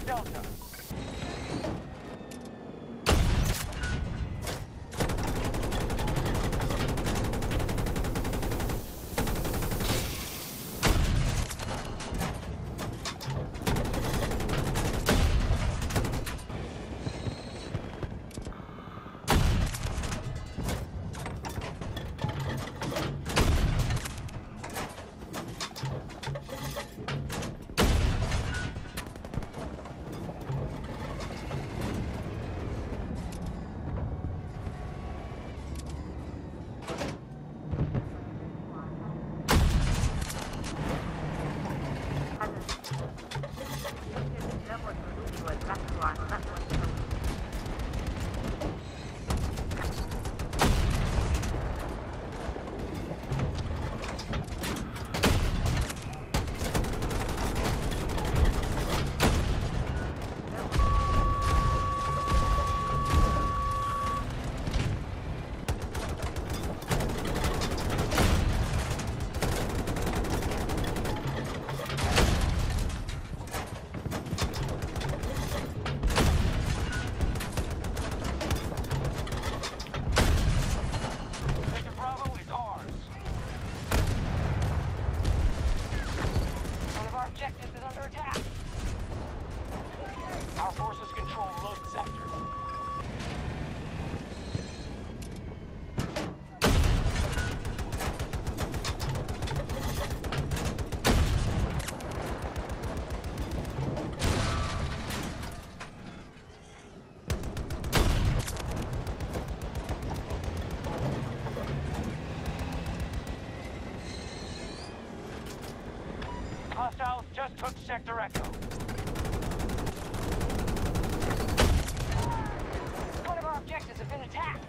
Delta. Hostiles just took Sector Echo. One of our objectives has been attacked.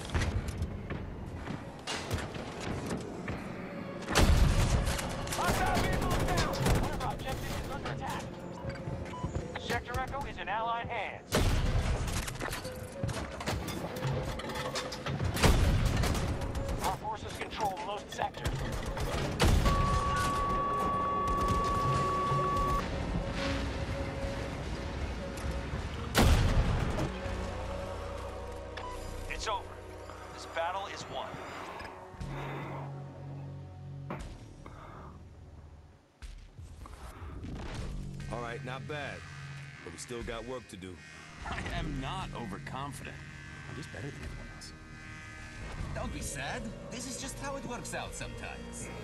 Hostile vehicles down! One of our objectives is under attack. Sector Echo is in Allied hands. Our forces control most sectors. It's over. This battle is won. All right, not bad. But we still got work to do. I am not overconfident. I'm just better than everyone else. Don't be sad. This is just how it works out sometimes.